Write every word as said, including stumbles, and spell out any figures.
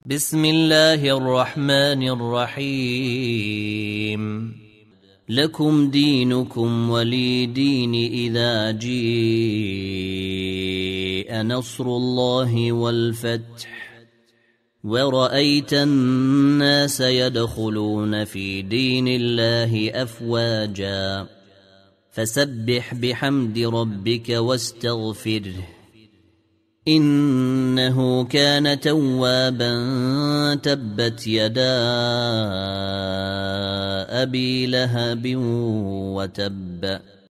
بسم الله الرحمن الرحيم لكم دينكم ولي دين. إذا جيء نصر الله والفتح ورأيت الناس يدخلون في دين الله أفواجا فسبح بحمد ربك واستغفره إنه كان توابا. تبت يدا أبي لهب وتب